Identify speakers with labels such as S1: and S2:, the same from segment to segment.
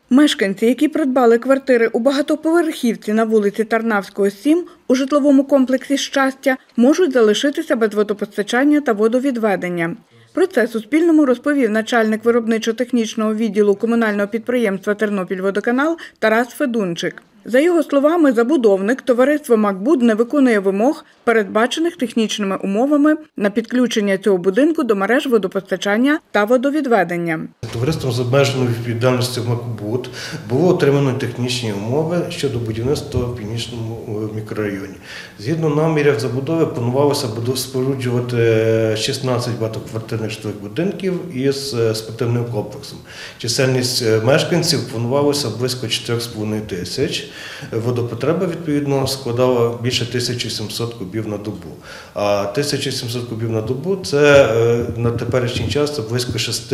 S1: Мешканці, які придбали квартири у багатоповерхівці на вулиці Тарнавського, 7 у житловому комплексі «Щастя», можуть залишитися без водопостачання та водовідведення. Про це Суспільному розповів начальник виробничо-технічного відділу комунального підприємства «Тернопільводоканал» Тарас Федунчик. За його словами, забудовник товариство «Макбуд» не виконує вимог, передбачених технічними умовами на підключення цього будинку до мереж водопостачання та водовідведення.
S2: Товариством з обмеженою відповідальністю «Макбуд» було отримано технічні умови щодо будівництва в Північному мікрорайоні. Згідно намірів забудови, планувалося споруджувати 16 багатоквартирних житлових будинків із спортивним комплексом. Чисельність мешканців планувалося близько 4,5 тисяч. Водопотреба, відповідно, складала більше 1700 кубів на добу. А 1700 кубів на добу – це на теперішній час близько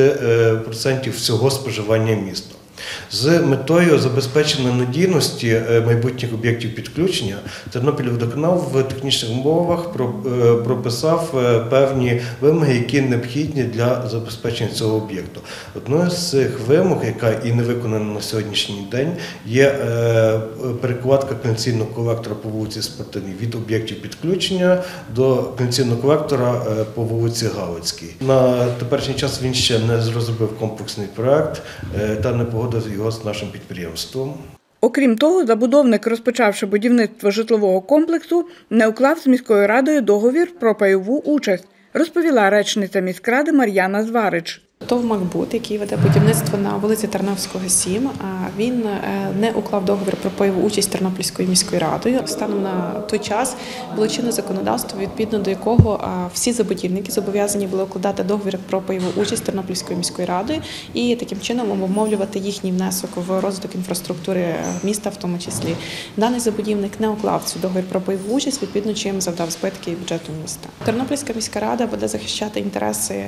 S2: 6% всього споживання міста. З метою забезпечення надійності майбутніх об'єктів підключення Тернопільводоканал в технічних умовах прописав певні вимоги, які необхідні для забезпечення цього об'єкту. Одною з цих вимог, яка і не виконана на сьогоднішній день, є перекладка каналізаційного колектора по вулиці Спортивній від об'єктів підключення до каналізаційного колектора по вулиці Галицькій. На теперішній час він ще не розробив комплексний проект та не погодив його з нашим підприємством.
S1: Окрім того, забудовник, розпочавши будівництво житлового комплексу, не уклав з міською радою договір про пайову участь, розповіла речниця міськради Мар'яна Зварич.
S3: ТОВ «Макбуд», який веде будівництво на вулиці Тарнавського, 7, він не уклав договір про пайову участь Тернопільською міською радою. Станом на той час було чинне законодавство, відповідно до якого всі забудівники зобов'язані були укладати договір про пайову участь Тернопільською міською радою і таким чином обумовлювати їхній внесок в розвиток інфраструктури міста в тому числі. Даний забудівник не уклав цю договір про пайову участь, відповідно чим завдав збитки бюджету міста. Тернопільська міська рада буде захищати інтереси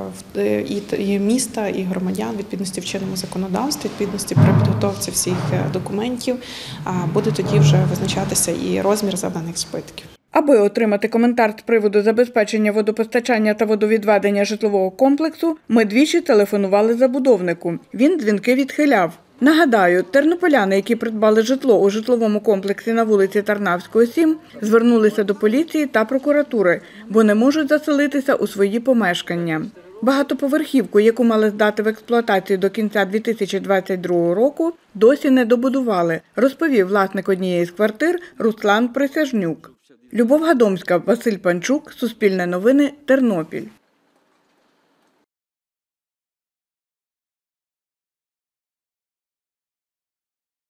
S3: і міста, і громадян в відповідності в чинному законодавстві, відповідності при підготовці всіх документів, буде тоді вже визначатися і розмір завданих збитків.
S1: Аби отримати коментар з приводу забезпечення водопостачання та водовідведення житлового комплексу, ми двічі телефонували забудовнику. Він дзвінки відхиляв. Нагадаю, тернополяни, які придбали житло у житловому комплексі на вулиці Тарнавського, 7, звернулися до поліції та прокуратури, бо не можуть заселитися у свої помешкання. Багатоповерхівку, яку мали здати в експлуатацію до кінця 2022 року, досі не добудували, розповів власник однієї з квартир Руслан Присяжнюк. Любов Гадомська, Василь Панчук, Суспільне новини, Тернопіль.